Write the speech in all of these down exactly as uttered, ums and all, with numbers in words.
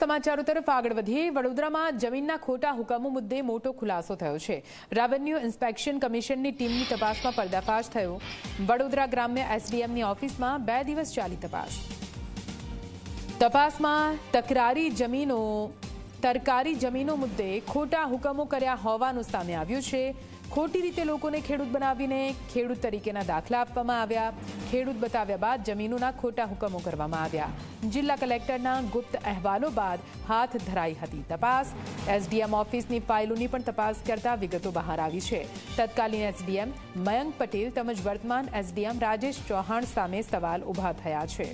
સમાચારો તરફ આગળ વધીએ। વડોદરામાં જમીનના ખોટા હુકમો મુદ્દે મોટો ખુલાસો થયો છે। રેવન્યુ ઇન્સ્પેક્શન કમિશનની ટીમની તપાસમાં પર્દાફાશ થયો। વડોદરા ગ્રામ્ય એસડીએમની ઓફિસમાં બે દિવસ ચાલી તપાસ। તપાસમાં તકરારી જમીનો તરકારી જમીનો મુદ્દે ખોટા હુકમો કર્યા હોવાનું સામે આવ્યું છે। ખોટી રીતે લોકોને ખેડૂત બનાવીને ખેડૂત તરીકેના દાખલા આપવામાં આવ્યા। ખેડૂત બતાવ્યા બાદ જમીનોના ખોટા હુકમો કરવામાં આવ્યા। જિલ્લા કલેક્ટરના ગુપ્ત અહેવાલો બાદ હાથ ધરાઈ હતી તપાસ। એસડીએમ ઓફિસની ફાઇલોની પણ તપાસ કરતા વિગતો બહાર આવી છે। તત્કાલીન એસડીએમ મયંક પટેલ તેમજ વર્તમાન એસડીએમ રાજેશ ચૌહાણ સામે સવાલ ઉભા થયા છે।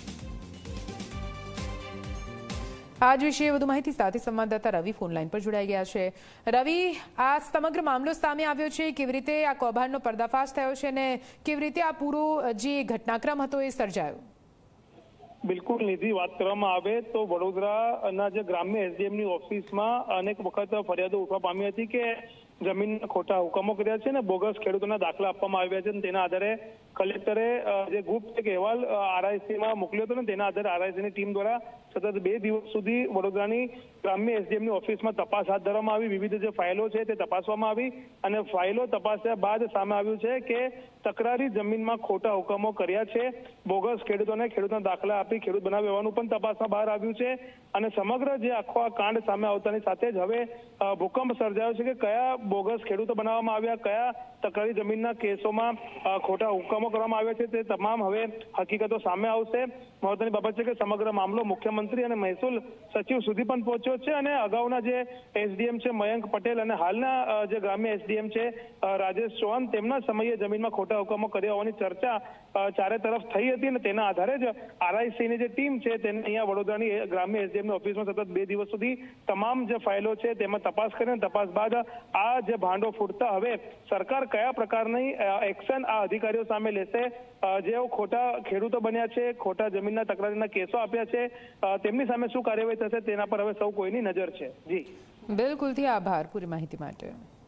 आज विषय વધુ માહિતી સાથે સંવાદદાતા રવિ ફોનલાઈન પર જોડાઈ ગયા છે। રવિ, આ સમગ્ર મામલો સામે આવ્યો છે, કેવી રીતે આ કૌભાંડનો પર્દાફાશ થયો છે અને કેવી રીતે આ પૂરો જે ઘટનાક્રમ હતો એ સર્જાયો? બિલકુલ નિધિ, વાત કરવામાં આવે તો વડોદરાના જે ગ્રામ્ય એસડીએમની ઓફિસમાં અનેક વખત ફરિયાદો ઉઠવા પામી હતી કે જમીનના ખોટા હુકમો કર્યા છે ને બોગસ ખેડૂતોના દાખલા આપવામાં આવ્યા છે। તેના આધારે કલેક્ટરે જે ગુપ્ત એક અહેવાલ આરઆઈસીમાં મોકલ્યો હતો ને તેના આધારે આરઆઈસીની ટીમ દ્વારા સતત બે દિવસ સુધી વડોદરાની ગ્રામ્ય એસડીએમની ઓફિસમાં તપાસ હાથ ધરવામાં આવી। વિવિધ જે ફાઇલો છે તે તપાસવામાં આવી અને ફાઇલો તપાસ્યા બાદ સામે આવ્યું છે કે તકરારી જમીનમાં ખોટા હુકમો કર્યા છે, બોગસ ખેડૂતોને ખેડૂતના દાખલા આપી ખેડૂત બનાવી હોવાનું પણ તપાસમાં બહાર આવ્યું છે। અને સમગ્ર જે આખો આ કાંડ સામે આવતાની સાથે જ હવે ભૂકંપ સર્જાયો છે કે કયા બોગસ ખેડૂતો બનાવવામાં આવ્યા, કયા તકરારી જમીનના કેસોમાં ખોટા હુકમો કરવામાં આવ્યા છે, તે તમામ હવે હકીકતો સામે આવશે। મહત્વની બાબત છે કે સમગ્ર મામલો મુખ્યમંત્રી અને મહેસૂલ સચિવ સુધી પણ પહોંચ્યો છે અને અગાઉના જે એસડીએમ છે મયંક પટેલ અને હાલના જે ગ્રામ્ય એસડીએમ છે રાજેશ ચૌહાણ, તેમના સમયે જમીનમાં ખોટા હુકમો કર્યા હોવાની ચર્ચા ચારે તરફ થઈ હતી અને તેના આધારે જ આરઆઈસીની જે ટીમ છે તેને અહીંયા વડોદરાની ગ્રામ્ય એસડીએમની ઓફિસમાં સતત બે દિવસ સુધી તમામ જે ફાઇલો છે તેમાં તપાસ કરીને તપાસ બાદ આ જે ભાંડો ફૂટતા હવે સરકાર કયા પ્રકારની એક્શન આ અધિકારીઓ સામે લેશે, જેઓ ખોટા ખેડૂતો બન્યા છે, ખોટા જમીનના તકરારીના કેસો આપ્યા છે, તેમની સામે શું કાર્યવાહી થશે તેના પર હવે સૌ કોઈની નજર છે। જી બિલકુલથી આભાર પૂરી માહિતી માટે।